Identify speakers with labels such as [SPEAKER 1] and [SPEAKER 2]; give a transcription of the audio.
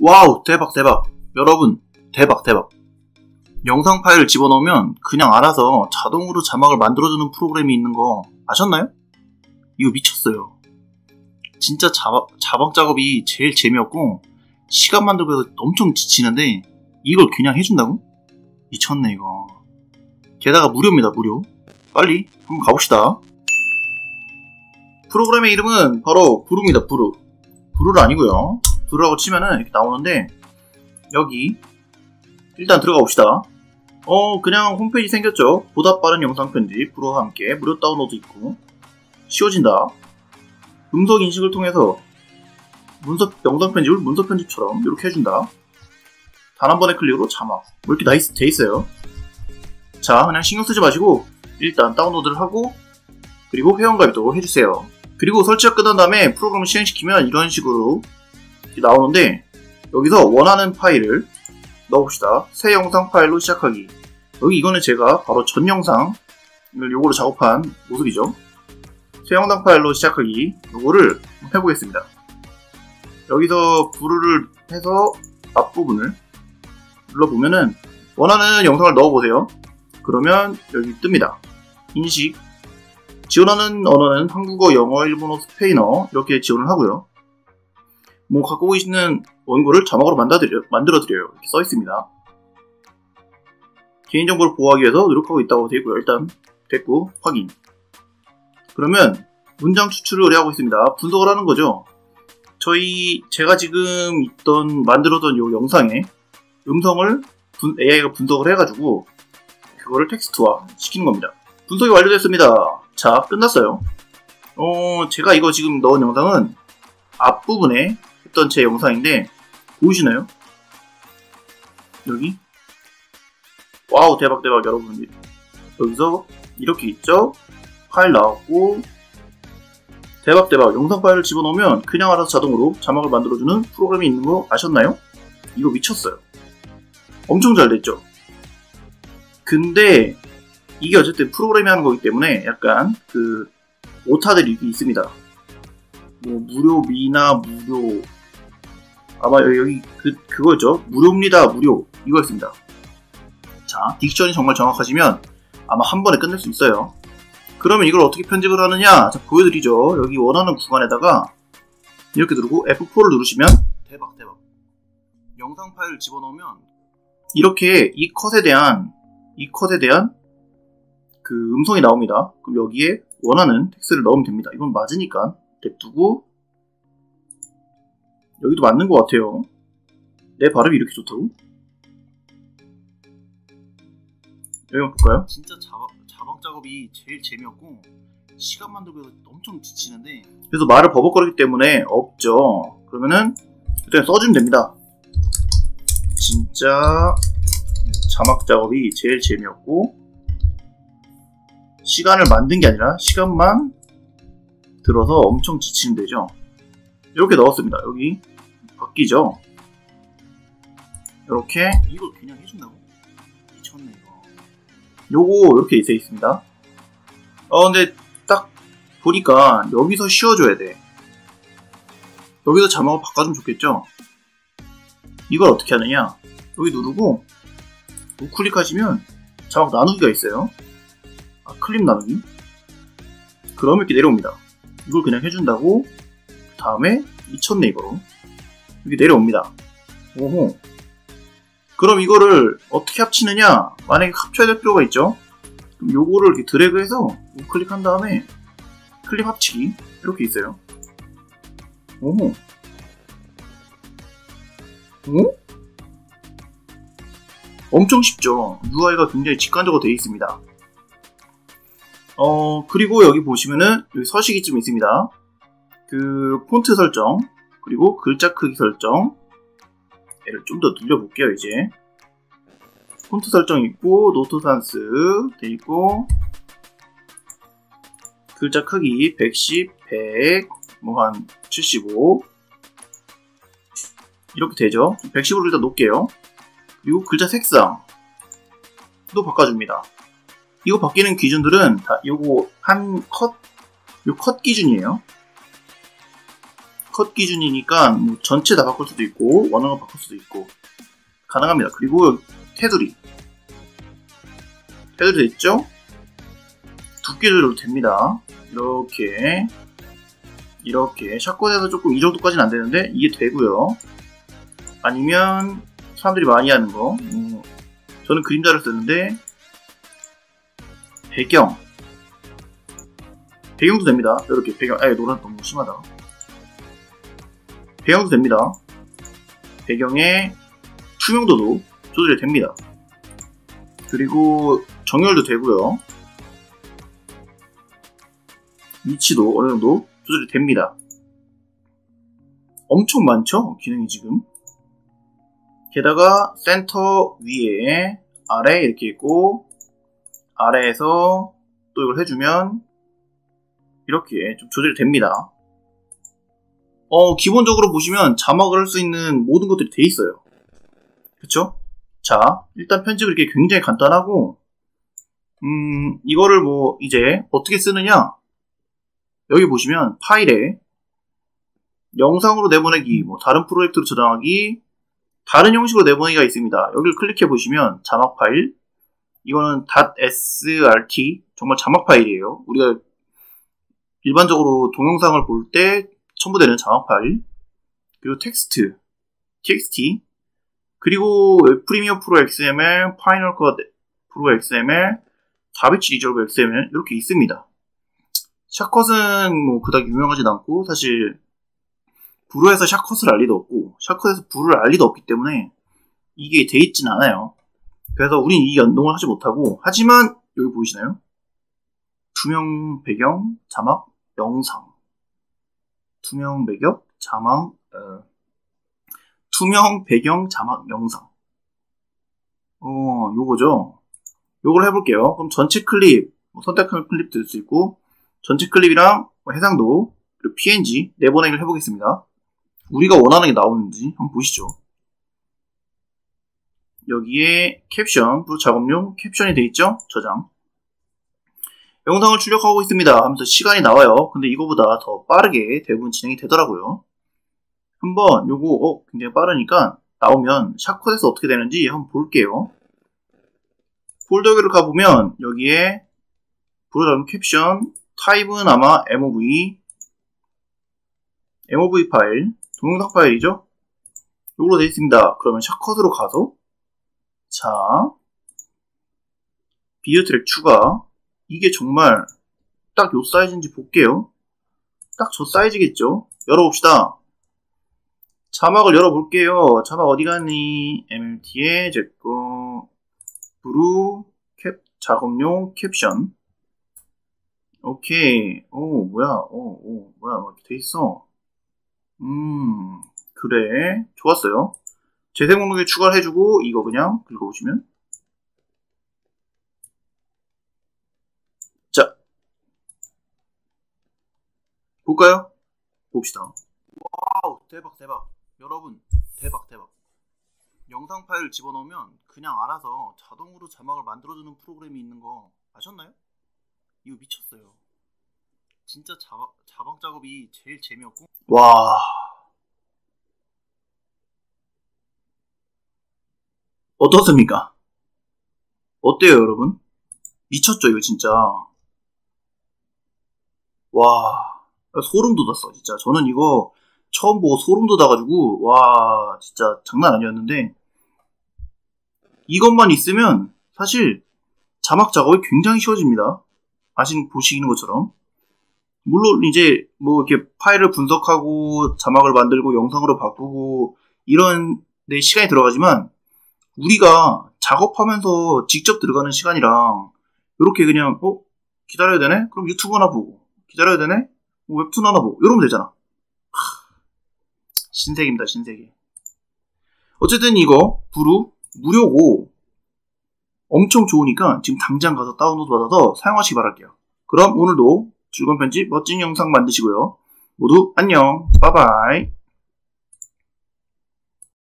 [SPEAKER 1] 와우, 대박 대박. 여러분, 대박 대박. 영상 파일을 집어넣으면 그냥 알아서 자동으로 자막을 만들어주는 프로그램이 있는 거 아셨나요? 이거 미쳤어요. 진짜 자막 작업이 제일 재미없고 시간 만들고 해서 엄청 지치는데 이걸 그냥 해준다고? 미쳤네 이거. 게다가 무료입니다. 무료. 빨리 한번 가봅시다. 프로그램의 이름은 바로 부루입니다. 부루. 부루가 아니고요. 부루라고 치면은 이렇게 나오는데 여기 일단 들어가 봅시다. 그냥 홈페이지 생겼죠. 보다 빠른 영상 편집 부루와 함께 무료 다운로드 있고 쉬워진다. 음성 인식을 통해서 영상 편집을 문서 편집처럼 이렇게 해준다. 단 한 번의 클릭으로 자막 뭐 이렇게 돼 있어요. 자, 그냥 신경 쓰지 마시고 일단 다운로드를 하고 그리고 회원가입도 해주세요. 그리고 설치가 끝난 다음에 프로그램을 실행시키면 이런 식으로 나오는데 여기서 원하는 파일을 넣어봅시다. 새 영상 파일로 시작하기. 여기 이거는 제가 바로 전 영상을 요거로 작업한 모습이죠. 새 영상 파일로 시작하기. 요거를 해보겠습니다. 여기서 부루를 해서 앞부분을 눌러보면은 원하는 영상을 넣어보세요. 그러면 여기 뜹니다. 인식. 지원하는 언어는 한국어, 영어, 일본어, 스페인어 이렇게 지원을 하고요. 뭐 갖고 계시는 원고를 자막으로 만들어드려요. 이렇게 써있습니다. 개인정보를 보호하기 위해서 노력하고 있다고 되고요. 일단 됐고 확인. 그러면 문장 추출을 의뢰하고 있습니다. 분석을 하는 거죠. 제가 지금 만들었던 이 영상에 음성을 AI가 분석을 해가지고 그거를 텍스트화 시키는 겁니다. 분석이 완료됐습니다. 자, 끝났어요. 제가 이거 지금 넣은 영상은 앞부분에 했던 제 영상인데 보이시나요? 여기 와우 대박 대박. 여러분 여기서 이렇게 있죠? 파일 나왔고 대박 대박. 영상 파일을 집어넣으면 그냥 알아서 자동으로 자막을 만들어주는 프로그램이 있는 거 아셨나요? 이거 미쳤어요. 엄청 잘 됐죠? 근데 이게 어쨌든 프로그램이 하는 거기 때문에 약간 오타들이 있습니다. 뭐 무료 미나 무료 아마 여기 그거죠. 무료입니다. 무료 이거였습니다. 자, 딕션이 정말 정확하시면 아마 한 번에 끝낼 수 있어요. 그러면 이걸 어떻게 편집을 하느냐? 자, 보여드리죠. 여기 원하는 구간에다가 이렇게 누르고 F4를 누르시면 대박 대박. 영상 파일을 집어넣으면 이렇게 이 컷에 대한 그 음성이 나옵니다. 그럼 여기에 원하는 텍스트를 넣으면 됩니다. 이건 맞으니까 냅두고 여기도 맞는 것 같아요. 내 발음이 이렇게 좋다고? 여기 한번 볼까요? 진짜 자막 작업이 제일 재미없고 시간 만들고 해서 엄청 지치는데 그래서 말을 버벅거리기 때문에 없죠. 그러면은 그냥 써주면 됩니다. 진짜 자막 작업이 제일 재미없고 시간을 만든 게 아니라 시간만 들어서 엄청 지치면 되죠. 이렇게 넣었습니다. 여기 바뀌죠. 이렇게 이걸 그냥 해준다고? 미쳤네 이거. 요거 이렇게 돼 있습니다. 근데 딱 보니까 여기서 씌워줘야 돼. 여기서 자막을 바꿔주면 좋겠죠. 이걸 어떻게 하느냐? 여기 누르고 우클릭하시면 자막 나누기가 있어요. 클립 나누기. 그럼 이렇게 내려옵니다. 이걸 그냥 해준다고. 그 다음에 미쳤네 이거로 이렇게 내려옵니다. 오호. 그럼 이거를 어떻게 합치느냐? 만약에 합쳐야 될 필요가 있죠. 그럼 요거를 이렇게 드래그해서 우클릭한 다음에 클립 합치기 이렇게 있어요. 오호. 오? 엄청 쉽죠. UI가 굉장히 직관적으로 되어 있습니다. 그리고 여기 보시면은 여기 서식이 좀 있습니다. 폰트 설정 그리고 글자 크기 설정. 얘를 좀 더 늘려볼게요. 이제 폰트 설정 있고 노트 산스 돼 있고 글자 크기 110, 100, 뭐 한 75 이렇게 되죠. 110으로 일단 놓을게요. 그리고 글자 색상도 바꿔줍니다. 이거 바뀌는 기준들은 다 요거 요 컷 기준이에요. 컷 기준이니까 뭐 전체 다 바꿀 수도 있고 원하는 거 바꿀 수도 있고 가능합니다. 그리고 테두리 있죠? 두께 조절도 됩니다. 이렇게 샷건에서 조금 이 정도까지는 안 되는데 이게 되고요. 아니면 사람들이 많이 하는 거 저는 그림자를 쓰는데 배경도 됩니다. 이렇게 배경 노란 너무 심하다. 배경도 됩니다. 배경의 투명도도 조절이 됩니다. 그리고 정렬도 되고요. 위치도 어느 정도 조절이 됩니다. 엄청 많죠? 기능이 지금. 게다가 센터 위에 아래 이렇게 있고 아래에서 또 이걸 해주면 이렇게 좀 조절이 됩니다. 기본적으로 보시면 자막을 할 수 있는 모든 것들이 돼 있어요. 그쵸? 자, 일단 편집을 이렇게 굉장히 간단하고 이거를 뭐 이제 어떻게 쓰느냐, 여기 보시면 파일에 영상으로 내보내기, 뭐 다른 프로젝트로 저장하기, 다른 형식으로 내보내기가 있습니다. 여기를 클릭해 보시면 자막 파일, 이거는 .srt, 정말 자막 파일이에요. 우리가 일반적으로 동영상을 볼 때 첨부되는 자막 파일, 그리고 텍스트, txt, 그리고 프리미어 프로 XML, 파이널 컷 프로 XML, 다비치 리졸브 XML 이렇게 있습니다. 샷컷은 뭐 그닥 유명하진 않고 사실 브루에서 샷컷을 알 리도 없고 샷컷에서 브루를 알 리도 없기 때문에 이게 돼 있진 않아요. 그래서 우린 이 연동을 하지 못하고, 하지만 여기 보이시나요? 투명 배경 자막 영상, 투명 배경 자막 투명 배경 자막 영상. 요거죠. 요걸 해볼게요. 그럼 전체 클립, 선택한 클립도 될 수 있고, 전체 클립이랑 해상도, 그리고 PNG 내보내기를 해보겠습니다. 우리가 원하는 게 나오는지 한번 보시죠. 여기에 캡션, 작업용 캡션이 돼 있죠? 저장. 영상을 출력하고 있습니다 하면서 시간이 나와요. 근데 이거보다 더 빠르게 대부분 진행이 되더라고요. 한번 요거 굉장히 빠르니까 나오면 샷컷에서 어떻게 되는지 한번 볼게요. 폴더를 가보면 여기에 불어잡은 캡션, 타입은 아마 MOV 파일, 동영상 파일이죠? 요걸로 되어 있습니다. 그러면 샷컷으로 가서, 자, 비디오 트랙 추가, 이게 정말 딱 요 사이즈인지 볼게요. 딱 저 사이즈겠죠? 열어봅시다. 자막을 열어볼게요. 자막 어디 갔니? MLT에 제거 브루 캡 작업용 캡션. 오케이. 뭐야? 이렇게 돼 있어. 그래. 좋았어요. 재생 목록에 추가를 해주고 이거 그냥 긁어보시면, 자, 볼까요? 봅시다. 와우, 대박. 여러분, 대박. 영상 파일을 집어넣으면 그냥 알아서 자동으로 자막을 만들어주는 프로그램이 있는 거 아셨나요? 이거 미쳤어요. 진짜 자막 작업이 제일 재미없고, 와, 어떻습니까? 어때요 여러분? 미쳤죠 이거 진짜. 와, 소름 돋았어 진짜. 저는 이거 처음 보고 소름 돋아가지고 와, 진짜 장난 아니었는데, 이것만 있으면 사실 자막 작업이 굉장히 쉬워집니다. 보시는 것처럼. 물론 이제 뭐 이렇게 파일을 분석하고 자막을 만들고 영상으로 바꾸고 이런 데 시간이 들어가지만, 우리가 작업하면서 직접 들어가는 시간이랑 이렇게 그냥 기다려야 되네? 그럼 유튜브 하나 보고, 기다려야 되네? 웹툰 하나 보고 이러면 되잖아. 신세계입니다, 신세계. 어쨌든 이거 브루 무료고 엄청 좋으니까 지금 당장 가서 다운로드 받아서 사용하시기 바랄게요. 그럼 오늘도 즐거운 편집, 멋진 영상 만드시고요. 모두 안녕, 바이바이.